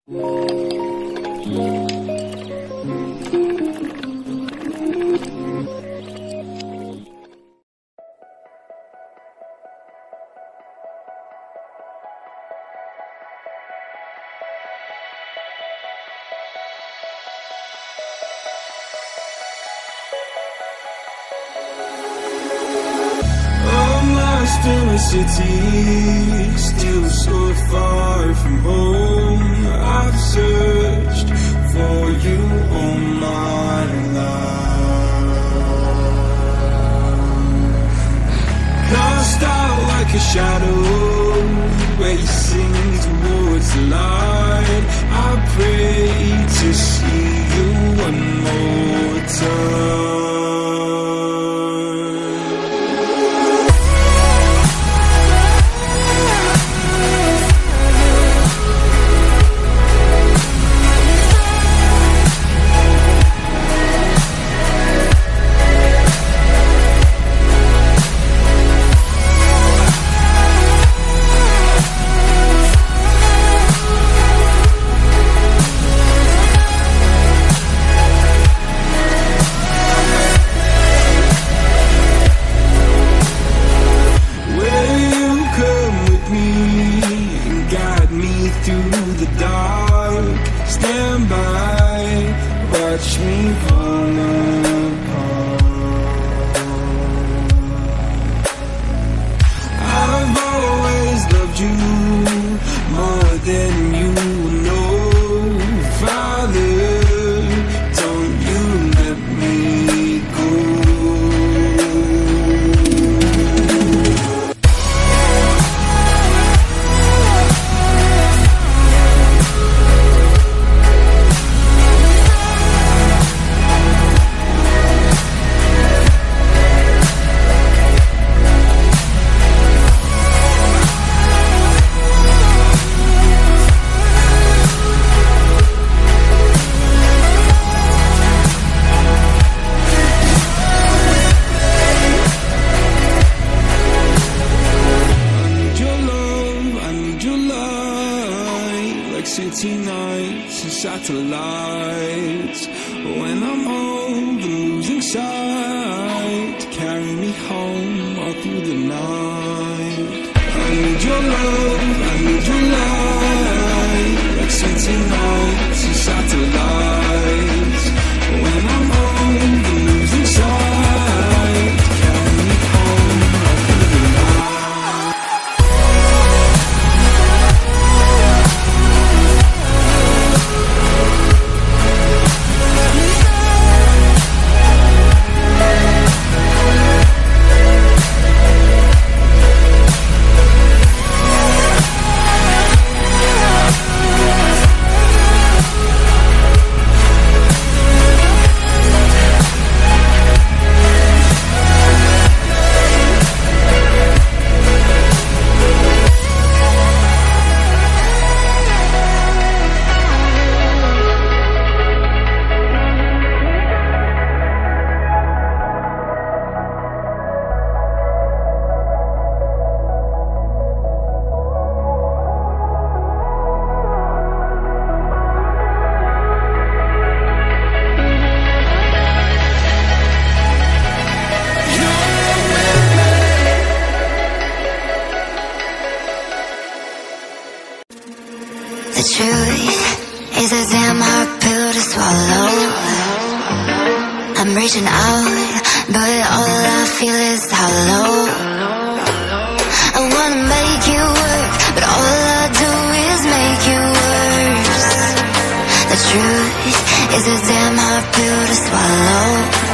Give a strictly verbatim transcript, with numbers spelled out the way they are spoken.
In a city, still so far from home. I've searched for you all my life. Cast out like a shadow, racing towards the light. I pray to see you one more time. Through the dark, stand by, watch me fall apart. I've always loved you more than you know. Father, don't you let me go. City nights and satellites. When I'm old and losing sight, carry me home all through the night. I need your love, I need your light. Like city nights and satellites. When I'm old and losing sight, carry me home all through the night. The truth is a damn hard pill to swallow. I'm reaching out, but all I feel is hollow. I wanna make you work, but all I do is make you worse. The truth is a damn hard pill to swallow.